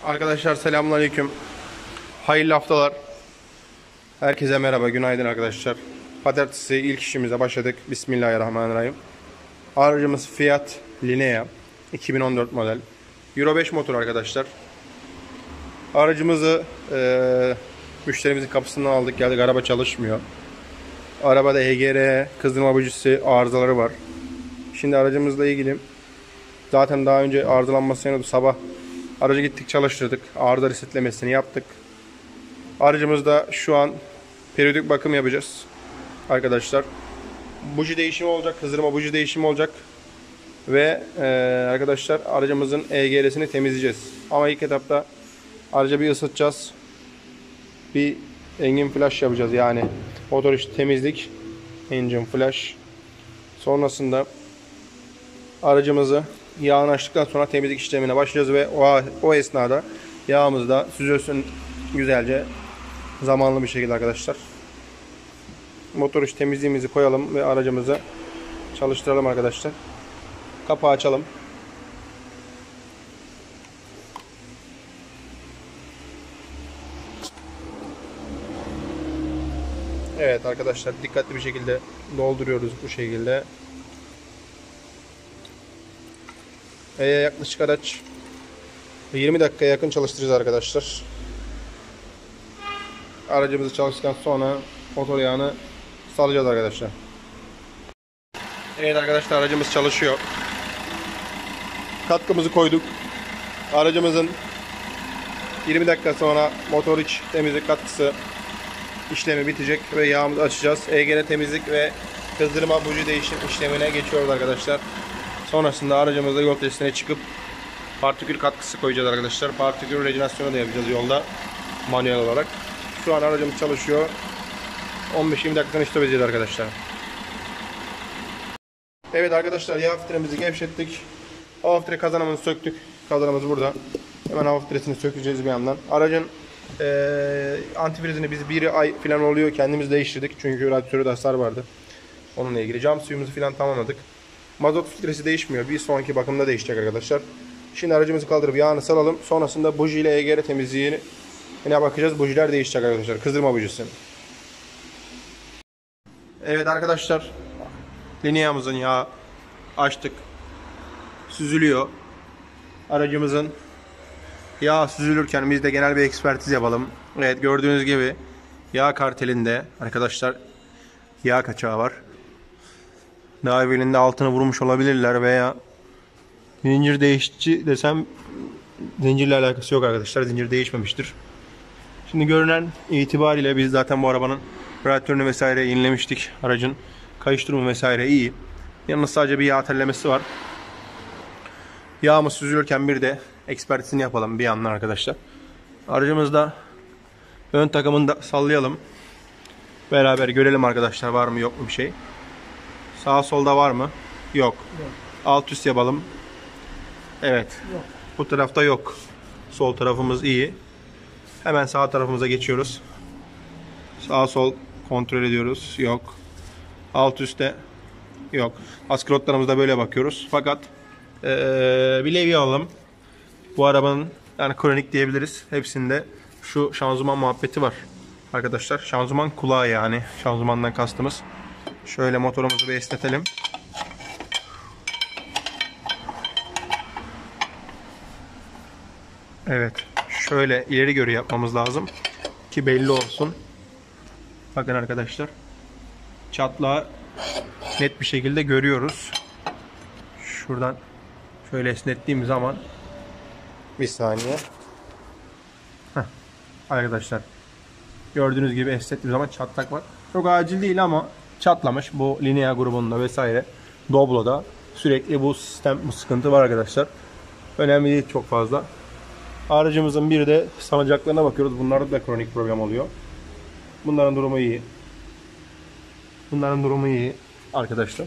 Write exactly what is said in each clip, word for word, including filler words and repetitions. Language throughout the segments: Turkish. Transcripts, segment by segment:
Arkadaşlar selamünaleyküm. Hayırlı haftalar. Herkese merhaba, günaydın arkadaşlar. Pazartesi ilk işimize başladık. Bismillahirrahmanirrahim. Aracımız Fiat Linea iki bin on dört model. Euro beş motor arkadaşlar. Aracımızı e, müşterimizin kapısından aldık geldik. Araba çalışmıyor. Arabada E G R kızdırma bujisi arızaları var. Şimdi aracımızla ilgili zaten daha önce arızalanması yanıyordu. Sabah aracı gittik çalıştırdık. Arıza resetlemesini yaptık. Aracımızda şu an periyodik bakım yapacağız arkadaşlar. Buji değişimi olacak. Kızdırma buji değişimi olacak. Ve e, arkadaşlar aracımızın E G R'sini temizleyeceğiz. Ama ilk etapta aracı bir ısıtacağız. Bir engine flash yapacağız. Yani motor içi temizlik, engine flash. Sonrasında aracımızı yağını açtıktan sonra temizlik işlemine başlayacağız ve o, o esnada yağımız da süzülsün güzelce, zamanlı bir şekilde arkadaşlar. Motor içi temizliğimizi koyalım ve aracımızı çalıştıralım arkadaşlar. Kapağı açalım. Evet arkadaşlar, dikkatli bir şekilde dolduruyoruz bu şekilde. Ee, yaklaşık araç yirmi dakikaya yakın çalıştıracağız arkadaşlar. Aracımızı çalıştıktan sonra motor yağını salacağız arkadaşlar. Evet arkadaşlar, aracımız çalışıyor. Katkımızı koyduk. Aracımızın yirmi dakika sonra motor iç temizlik katkısı işlemi bitecek ve yağımızı açacağız. E G R temizlik ve kızdırma buji değişim işlemine geçiyoruz arkadaşlar. Sonrasında aracımızda yol testine çıkıp partikül katkısı koyacağız arkadaşlar. Partikül rejenasyonu da yapacağız yolda manuel olarak. Şu an aracımız çalışıyor. on beş yirmi dakikadan istop edeceğiz arkadaşlar. Evet arkadaşlar, yağ filtremizi gevşettik. Hava filtre kazanımızı söktük. Kazanımız burada. Hemen hava filtresini sökeceğiz bir yandan. Aracın e, antifrizini biz bir ay falan oluyor kendimiz değiştirdik. Çünkü radyatörde hasar vardı. Onunla ilgili cam suyumuzu falan tamamladık. Mazot filtresi değişmiyor. Bir sonraki bakımda değişecek arkadaşlar. Şimdi aracımızı kaldırıp yağını salalım. Sonrasında buji ile E G R temizliğini yine bakacağız. Bujiler değişecek arkadaşlar. Kızdırma bujisi. Evet arkadaşlar, Linea'mızın yağı açtık. Süzülüyor. Aracımızın yağ süzülürken biz de genel bir ekspertiz yapalım. Evet, gördüğünüz gibi yağ kartelinde arkadaşlar yağ kaçağı var. Daha evvelinde altına vurmuş olabilirler veya zincir değişici desem zincirle alakası yok arkadaşlar. Zincir değişmemiştir. Şimdi görünen itibariyle biz zaten bu arabanın radyatörünü vesaire yenilemiştik. Aracın kayış durumu vesaire iyi. Yalnız sadece bir yağ tellemesi var. Yağımız süzülürken bir de ekspertizini yapalım bir yandan arkadaşlar. Aracımızda ön takımını da sallayalım. Beraber görelim arkadaşlar, var mı yok mu bir şey. Sağ solda var mı? Yok. Yok. Alt üst yapalım. Evet. Yok. Bu tarafta yok. Sol tarafımız iyi. Hemen sağ tarafımıza geçiyoruz. Sağ sol kontrol ediyoruz. Yok. Alt üstte yok. Askrotlarımızda böyle bakıyoruz. Fakat ee, bir levye alalım. Bu arabanın yani kronik diyebiliriz. Hepsinde şu şanzıman muhabbeti var. Arkadaşlar şanzıman kulağı, yani şanzımandan kastımız. Şöyle motorumuzu bir esnetelim. Evet. Şöyle ileri geri yapmamız lazım ki belli olsun. Bakın arkadaşlar. Çatlağı net bir şekilde görüyoruz. Şuradan şöyle esnettiğim zaman bir saniye. Heh. Arkadaşlar gördüğünüz gibi esnettiğim zaman çatlak var. Çok acil değil ama çatlamış. Bu Linea grubunda vesaire Doblo'da sürekli bu sistem, bu sıkıntı var arkadaşlar. Önemli değil çok fazla. Aracımızın bir de salıncaklarına bakıyoruz. Bunlarda da kronik problem oluyor. Bunların durumu iyi. Bunların durumu iyi arkadaşlar.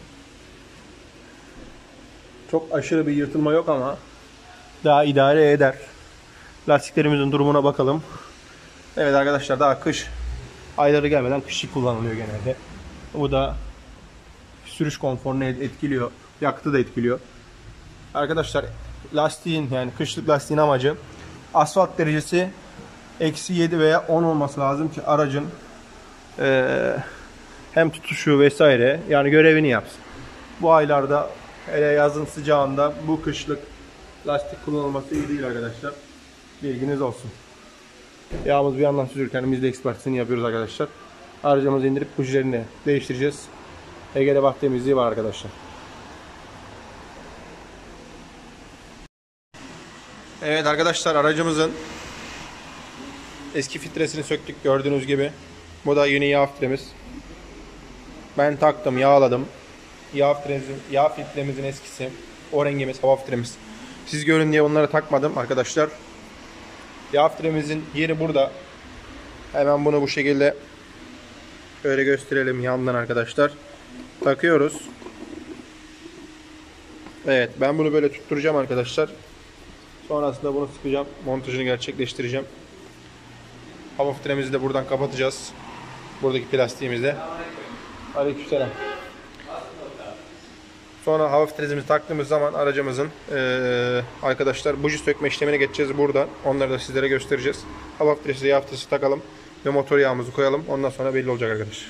Çok aşırı bir yırtılma yok ama daha idare eder. Lastiklerimizin durumuna bakalım. Evet arkadaşlar, daha kış ayları gelmeden kışlık kullanılıyor genelde. Bu da sürüş konforunu etkiliyor. Yakıtı da etkiliyor. Arkadaşlar lastiğin, yani kışlık lastiğin amacı asfalt derecesi eksi yedi veya on olması lazım ki aracın ee, hem tutuşu vesaire yani görevini yapsın. Bu aylarda hele yazın sıcağında bu kışlık lastik kullanılması iyi değil arkadaşlar. Bilginiz olsun. Yağımız bir yandan süzülürken biz de ekspertisini yapıyoruz arkadaşlar. Aracımızı indirip bujilerini değiştireceğiz. Ege'de bak temizliği var arkadaşlar. Evet arkadaşlar, aracımızın eski filtresini söktük gördüğünüz gibi. Bu da yeni yağ filtremiz. Ben taktım, yağladım. Yağ filtremizin, yağ filtremizin eskisi. O rengimiz, hava filtremiz. Siz görün diye onları takmadım arkadaşlar. Yağ filtremizin yeri burada. Hemen bunu bu şekilde şöyle gösterelim yandan arkadaşlar. Takıyoruz. Evet, ben bunu böyle tutturacağım arkadaşlar. Sonrasında bunu sıkacağım. Montajını gerçekleştireceğim. Hava filtremizi de buradan kapatacağız. Buradaki plastiğimizde. Aleykümselam. Sonra hava filtremizi taktığımız zaman aracımızın ee, arkadaşlar buji sökme işlemine geçeceğiz buradan. Onları da sizlere göstereceğiz. Hava filtresi, yağ filtresi takalım ve motor yağımızı koyalım. Ondan sonra belli olacak arkadaşlar.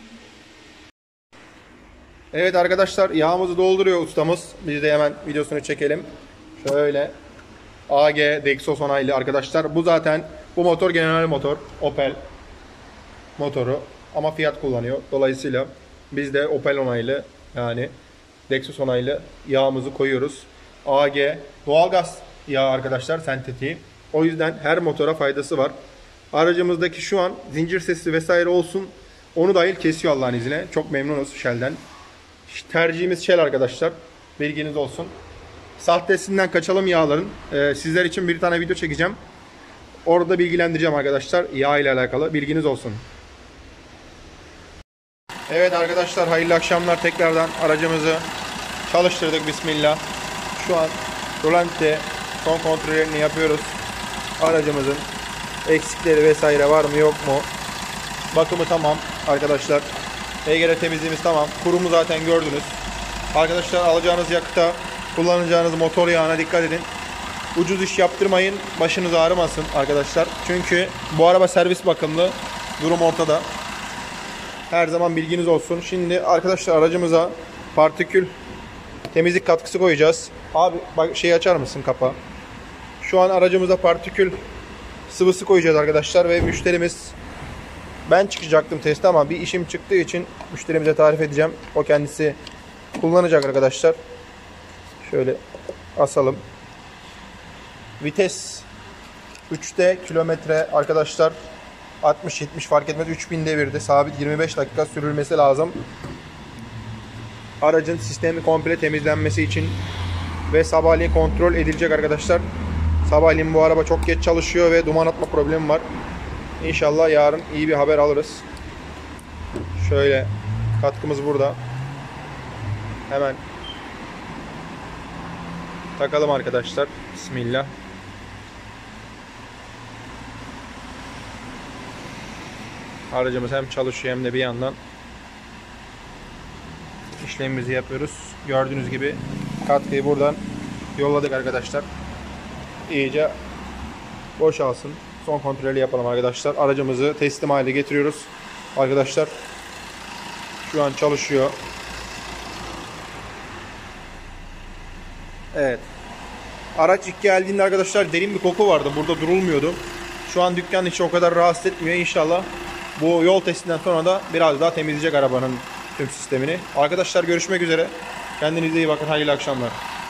Evet arkadaşlar, yağımızı dolduruyor ustamız. Biz de hemen videosunu çekelim. Şöyle A G Dexos onaylı arkadaşlar. Bu zaten bu motor genel motor. Opel motoru ama Fiat kullanıyor. Dolayısıyla biz de Opel onaylı yani Dexos onaylı yağımızı koyuyoruz. A G doğalgaz yağı arkadaşlar, sentetiği. O yüzden her motora faydası var. Aracımızdaki şu an zincir sesi vesaire olsun, onu dahil kesiyor Allah'ın izniyle. Çok memnunuz Shell'den. Tercihimiz Shell arkadaşlar. Bilginiz olsun. Sahtesinden kaçalım yağların. Ee, sizler için bir tane video çekeceğim. Orada bilgilendireceğim arkadaşlar. Yağ ile alakalı. Bilginiz olsun. Evet arkadaşlar, hayırlı akşamlar tekrardan. Aracımızı çalıştırdık. Bismillah. Şu an rolanti son kontrollerini yapıyoruz. Aracımızın eksikleri vesaire var mı yok mu? Bakımı tamam arkadaşlar. E G R temizliğimiz tamam. Kurumu zaten gördünüz. Arkadaşlar, alacağınız yakıta, kullanacağınız motor yağına dikkat edin. Ucuz iş yaptırmayın. Başınız ağrımasın arkadaşlar. Çünkü bu araba servis bakımlı. Durum ortada. Her zaman bilginiz olsun. Şimdi arkadaşlar, aracımıza partikül temizlik katkısı koyacağız. Abi bak, şeyi açar mısın, kapağı? Şu an aracımıza partikül sıvısı koyacağız arkadaşlar ve müşterimiz, ben çıkacaktım teste ama bir işim çıktığı için müşterimize tarif edeceğim. O kendisi kullanacak arkadaşlar. Şöyle asalım. Vites üçte kilometre arkadaşlar. altmış yetmiş fark etmez. üç bin devirde sabit yirmi beş dakika sürülmesi lazım. Aracın sistemi komple temizlenmesi için ve sabahleyin kontrol edilecek arkadaşlar. Sabahleyin bu araba çok geç çalışıyor ve duman atma problemi var. İnşallah yarın iyi bir haber alırız. Şöyle katkımız burada. Hemen takalım arkadaşlar. Bismillah. Aracımız hem çalışıyor hem de bir yandan işlemimizi yapıyoruz. Gördüğünüz gibi katkıyı buradan yolladık arkadaşlar. İyice boşalsın. Son kontrolü yapalım arkadaşlar. Aracımızı teslim hale getiriyoruz. Arkadaşlar şu an çalışıyor. Evet. Araç ilk geldiğinde arkadaşlar derin bir koku vardı. Burada durulmuyordu. Şu an dükkan içi o kadar rahatsız etmiyor. İnşallah bu yol testinden sonra da biraz daha temizleyecek arabanın tüm sistemini. Arkadaşlar görüşmek üzere. Kendinize iyi bakın. Hayırlı akşamlar.